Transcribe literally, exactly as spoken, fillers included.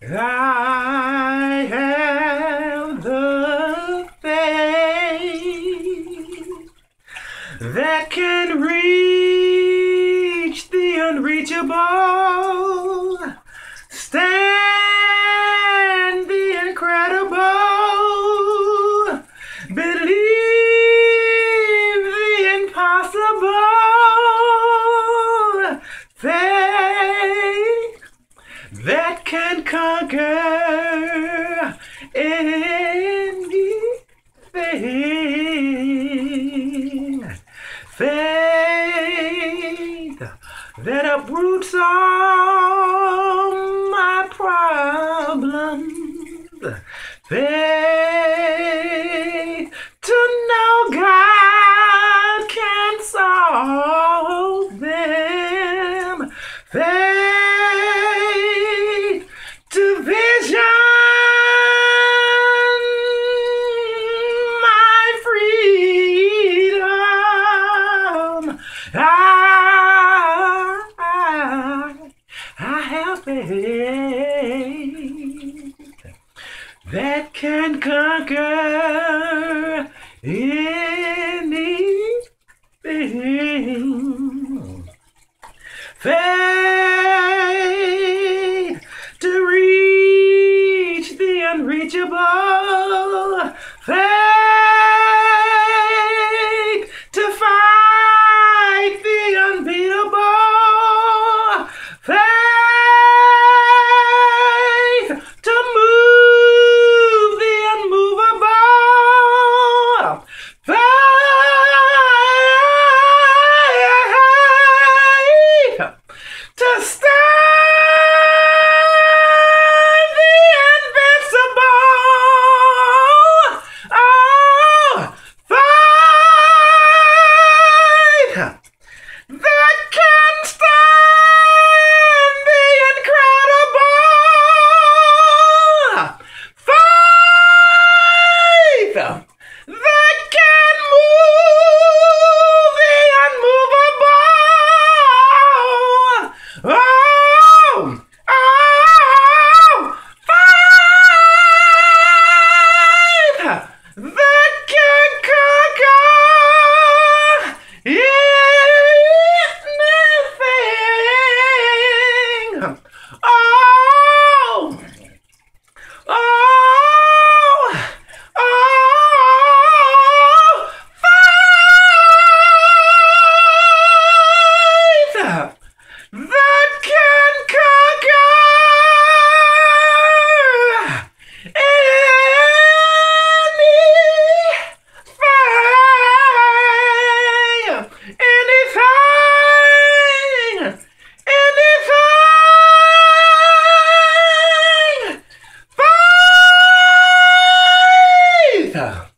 I have the faith that can reach the unreachable, stand the incredible, believe the impossible, faith that can conquer anything, faith that uproots all my problems, faith to know God can solve them, faith to vision my freedom. I, I, I have faith that can conquer anything, faith to reach the unreachable, faith to fight the unbeatable, faith to move the unmovable, faith to stand the invincible. Oh, faith that can stand the incredible, faith that can move the unmovable. Oh, oh, faith that can conquer anything. Oh, oh, oh, faith that can conquer anything, anything, anything, faith.